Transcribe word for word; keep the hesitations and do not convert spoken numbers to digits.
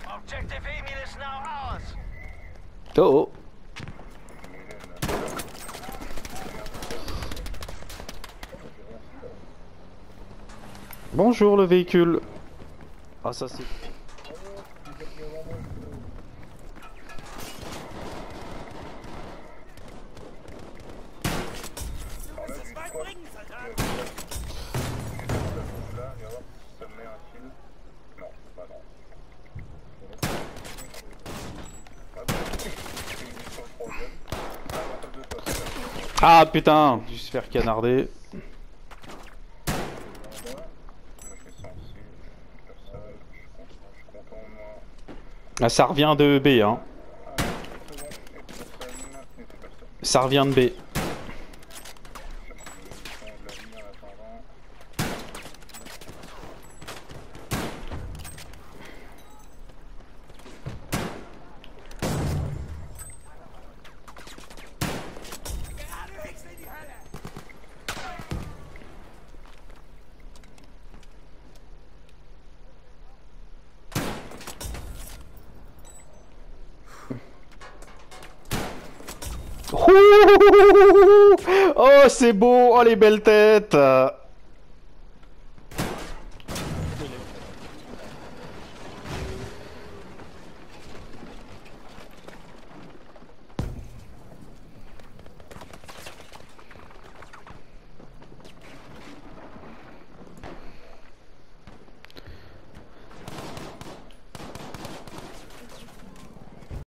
Oh oh. Bonjour le véhicule. Ah ça c'est... Ah putain, je vais se faire canarder. Ah, ça revient de B, hein. Ça revient de B. Oh, c'est beau! Oh, les belles têtes!